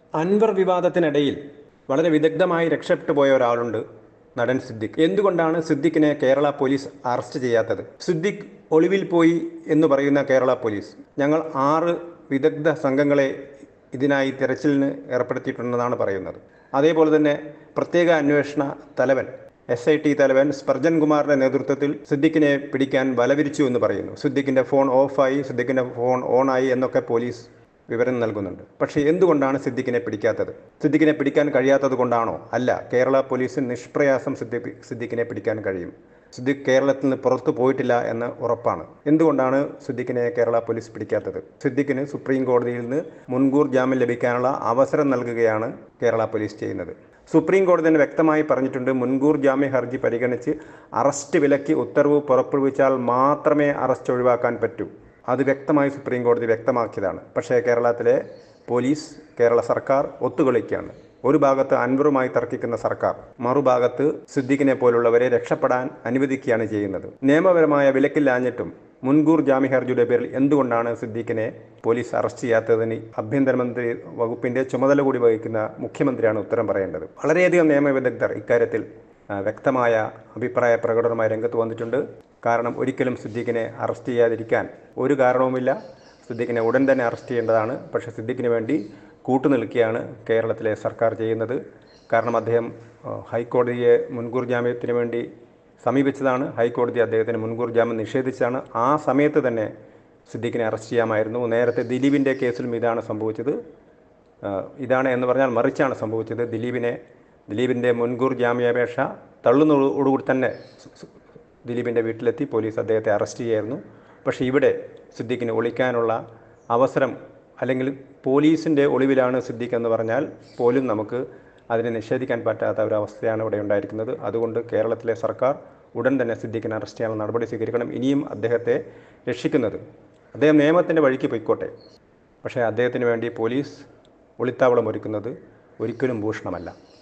അൻവർ വിവാദത്തിനിടയിൽ വളരെ വിദഗ്ധമായി രക്ഷപ്പെട്ടു പോയ ഒരാളുണ്ട്, നടൻ സിദ്ദിഖ്. എന്തുകൊണ്ടാണ് സിദ്ദിഖിനെ കേരള പോലീസ് അറസ്റ്റ് ചെയ്യാത്തത്? സിദ്ദിഖ് ഒളിവിൽ പോയി എന്ന് പറയുന്ന കേരള പോലീസ്, ഞങ്ങൾ 6 വിദഗ്ധ സംഘങ്ങളെ ഇതിനായി തിരച്ചിലിന് ഏർപ്പെടുത്തിയിട്ടുണ്ടെന്നാണ് പറയുന്നത്. അതേപോലെ തന്നെ പ്രത്യേക അന്വേഷണ തലവൻ SIT തലവൻ സ്പർജൻ കുമാറിന്റെ നേതൃത്വത്തിൽ സിദ്ദിഖിനെ പിടിക്കാൻ വലവിരിച്ചു എന്ന് പറയുന്നു. സിദ്ദിഖിന്റെ ഫോൺ ഓഫായി, സിദ്ദിഖിന്റെ ഫോൺ ഓണായി എന്നൊക്കെ പോലീസ് വിവരം നൽകുന്നുണ്ട്. പക്ഷേ എന്തുകൊണ്ടാണ് സിദ്ദിഖിനെ പിടിക്കാത്തത്? സിദ്ദിഖിനെ പിടിക്കാൻ കഴിയാത്തത് കൊണ്ടാണോ? അല്ല, കേരള പോലീസിന് നിഷ്പ്രയാസം സിദ്ദിഖിനെ പിടിക്കാൻ കഴിയും. സിദ്ദിഖ് കേരളത്തിൽ നിന്ന് പുറത്തു പോയിട്ടില്ല എന്ന് ഉറപ്പാണ്. എന്തുകൊണ്ടാണ് സിദ്ദിഖിനെ കേരള പോലീസ് പിടിക്കാത്തത്? സിദ്ദിഖിന് സുപ്രീം കോടതിയിൽ നിന്ന് മുൻകൂർ ജാമ്യം ലഭിക്കാനുള്ള അവസരം നൽകുകയാണ് കേരള പോലീസ് ചെയ്യുന്നത്. സുപ്രീം കോടതി തന്നെ വ്യക്തമായി പറഞ്ഞിട്ടുണ്ട്, മുൻകൂർ ജാമ്യ ഹർജി പരിഗണിച്ച് അറസ്റ്റ് വിലക്കി ഉത്തരവ് പുറപ്പെടുവിച്ചാൽ മാത്രമേ അറസ്റ്റ് ഒഴിവാക്കാൻ പറ്റൂ. അത് വ്യക്തമായി സുപ്രീം കോടതി വ്യക്തമാക്കിയതാണ്. പക്ഷേ കേരളത്തിലെ പോലീസ്, കേരള സർക്കാർ ഒത്തുകളിക്കുകയാണ്. ഒരു ഭാഗത്ത് അൻവറുമായി തർക്കിക്കുന്ന സർക്കാർ, മറുഭാഗത്ത് സിദ്ദിഖിനെ പോലുള്ളവരെ രക്ഷപ്പെടാൻ അനുവദിക്കുകയാണ് ചെയ്യുന്നത്. നിയമപരമായ വിലക്കില്ലാഞ്ഞിട്ടും മുൻകൂർ ജാമ്യ ഹർജിയുടെ പേരിൽ എന്തുകൊണ്ടാണ് സിദ്ദിഖിനെ പോലീസ് അറസ്റ്റ് ചെയ്യാത്തതിന് ആഭ്യന്തരമന്ത്രി വകുപ്പിന്റെ ചുമതല കൂടി വഹിക്കുന്ന മുഖ്യമന്ത്രിയാണ് ഉത്തരം പറയേണ്ടത്. വളരെയധികം നിയമവിദഗ്ധർ ഇക്കാര്യത്തിൽ വ്യക്തമായ അഭിപ്രായ പ്രകടനമായി രംഗത്ത് വന്നിട്ടുണ്ട്. കാരണം ഒരിക്കലും സിദ്ദിഖിനെ അറസ്റ്റ് ചെയ്യാതിരിക്കാൻ ഒരു കാരണവുമില്ല. സിദ്ദിഖിനെ ഉടൻ തന്നെ അറസ്റ്റ് ചെയ്യേണ്ടതാണ്. പക്ഷേ സിദ്ദിഖിന് വേണ്ടി കൂട്ടുനിൽക്കുകയാണ് കേരളത്തിലെ സർക്കാർ ചെയ്യുന്നത്. കാരണം അദ്ദേഹം ഹൈക്കോടതിയെ മുൻകൂർ ജാമ്യത്തിന് വേണ്ടി സമീപിച്ചതാണ്. ഹൈക്കോടതി അദ്ദേഹത്തിന് മുൻകൂർ ജാമ്യം നിഷേധിച്ചതാണ്. ആ സമയത്ത് തന്നെ സിദ്ദിഖിനെ അറസ്റ്റ് ചെയ്യാമായിരുന്നു. നേരത്തെ ദിലീപിൻ്റെ കേസിലും ഇതാണ് സംഭവിച്ചത്. ഇതാണ് എന്ന് പറഞ്ഞാൽ മറിച്ചാണ് സംഭവിച്ചത്. ദിലീപിൻ്റെ മുൻകൂർ ജാമ്യാപേക്ഷ തള്ളുന്നതോടുകൂടി തന്നെ ദിലീപിൻ്റെ വീട്ടിലെത്തി പോലീസ് അദ്ദേഹത്തെ അറസ്റ്റ് ചെയ്യായിരുന്നു. പക്ഷേ ഇവിടെ സിദ്ദിഖിന് ഒളിക്കാനുള്ള അവസരം, അല്ലെങ്കിൽ പോലീസിൻ്റെ ഒളിവിലാണ് സിദ്ദിഖ് എന്ന് പറഞ്ഞാൽ പോലും നമുക്ക് അതിനെ നിഷേധിക്കാൻ പറ്റാത്ത ഒരവസ്ഥയാണ് ഇവിടെ ഉണ്ടായിരിക്കുന്നത്. അതുകൊണ്ട് കേരളത്തിലെ സർക്കാർ ഉടൻ തന്നെ സിദ്ദിഖിനെ അറസ്റ്റ് ചെയ്യാനുള്ള നടപടി സ്വീകരിക്കണം. ഇനിയും അദ്ദേഹത്തെ രക്ഷിക്കുന്നത്, അദ്ദേഹം നിയമത്തിൻ്റെ വഴിക്ക് പൊയ്ക്കോട്ടെ, പക്ഷേ അദ്ദേഹത്തിന് വേണ്ടി പോലീസ് ഒളിത്താവളം ഒരുക്കുന്നത് ഒരിക്കലും ഭൂഷണമല്ല.